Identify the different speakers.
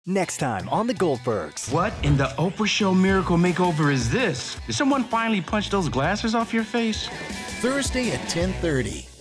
Speaker 1: Next time on the Goldbergs.
Speaker 2: What in the Oprah Show Miracle Makeover is this? Did someone finally punch those glasses off your face?
Speaker 3: Thursday at 10:30.